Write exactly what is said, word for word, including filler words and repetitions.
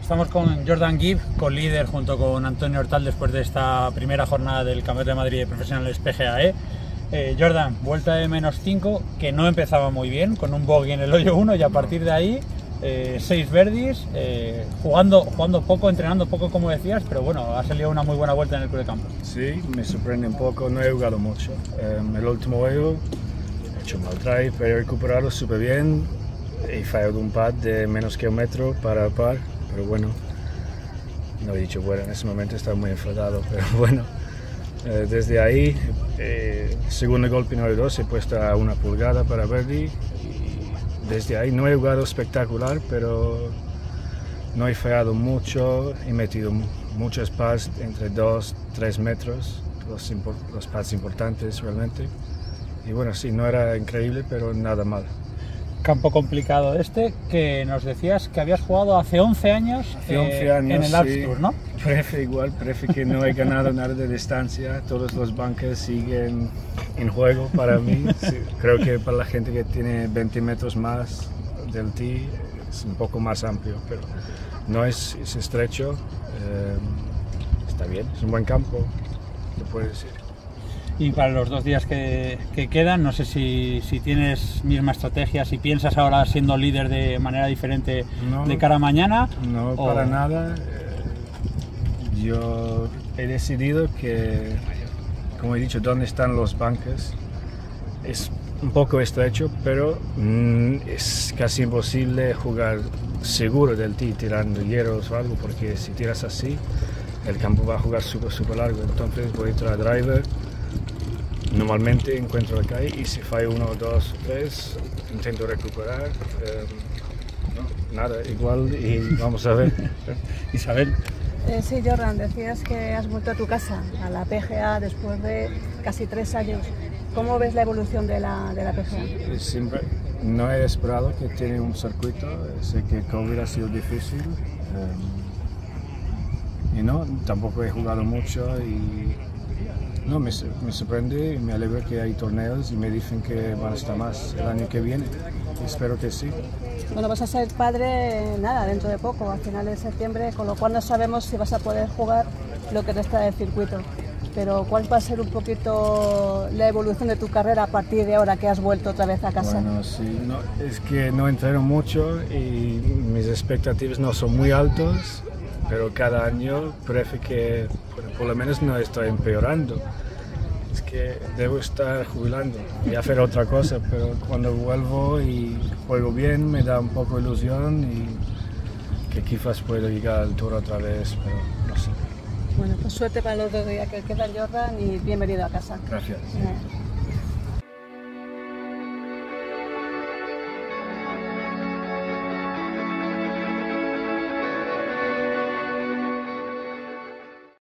Estamos con Jordan Gibb, co-líder junto con Antonio Hortal después de esta primera jornada del Campeonato de Madrid de Profesionales P G A E. Eh, Jordan, vuelta de menos cinco, que no empezaba muy bien, con un bogey en el hoyo uno y a partir de ahí eh, seis birdies, eh, jugando, jugando poco, entrenando poco como decías, pero bueno, ha salido una muy buena vuelta en el club de campo. Sí, me sorprende un poco, no he jugado mucho. Um, el último hoyo he hecho mal drive, pero he recuperado súper bien. He fallado un pad de menos que un metro para el par, pero bueno, no he dicho bueno, en ese momento estaba muy enfadado, pero bueno, eh, desde ahí, eh, segundo golpe en hoyo dos, he puesto a una pulgada para birdie y desde ahí no he jugado espectacular, pero no he fallado mucho, he metido muchos pads entre dos, tres metros, los, los pads importantes realmente, y bueno, sí, no era increíble, pero nada mal. Campo complicado este, que nos decías que habías jugado hace once años, hace once años eh, en el Alps sí. Tour, ¿no? Parece igual, parece que no he ganado nada de distancia, todos los bunkers siguen en juego para mí. Sí, creo que para la gente que tiene veinte metros más del tee es un poco más amplio, pero no es, es estrecho, eh, está bien, es un buen campo, te puedo decir. Y para los dos días que, que quedan, no sé si, si tienes misma estrategia, si piensas ahora siendo líder de manera diferente no, de cara a mañana. No, o... para nada. Yo he decidido que, como he dicho, dónde están los bunkers es un poco estrecho, pero mm, es casi imposible jugar seguro del tee tirando hierros o algo, porque si tiras así, el campo va a jugar súper, súper largo. Entonces voy a traer driver. Normalmente encuentro la calle y si fallo uno, dos o tres, intento recuperar. Eh, no, nada, igual y vamos a ver. Isabel. Eh, sí, Jordan, decías que has vuelto a tu casa, a la P G A, después de casi tres años. ¿Cómo ves la evolución de la, de la P G A? Siempre, no he esperado que tiene un circuito, sé que COVID ha sido difícil. Eh, y no, tampoco he jugado mucho y no, me, me sorprende y me alegra que hay torneos y me dicen que van a estar más el año que viene. Espero que sí. Bueno, vas a ser padre, nada, dentro de poco, a finales de septiembre, con lo cual no sabemos si vas a poder jugar lo que resta del circuito. Pero ¿cuál va a ser un poquito la evolución de tu carrera a partir de ahora que has vuelto otra vez a casa? Bueno, sí, no, es que no entreno mucho y mis expectativas no son muy altas. Pero cada año parece que por lo menos no estoy empeorando. Es que debo estar jubilando y hacer otra cosa, pero cuando vuelvo y juego bien me da un poco de ilusión y que quizás puedo llegar al Tour otra vez, pero no sé. Bueno, pues suerte para los dos días que quedan, Jordan, y bienvenido a casa. Gracias. Yeah.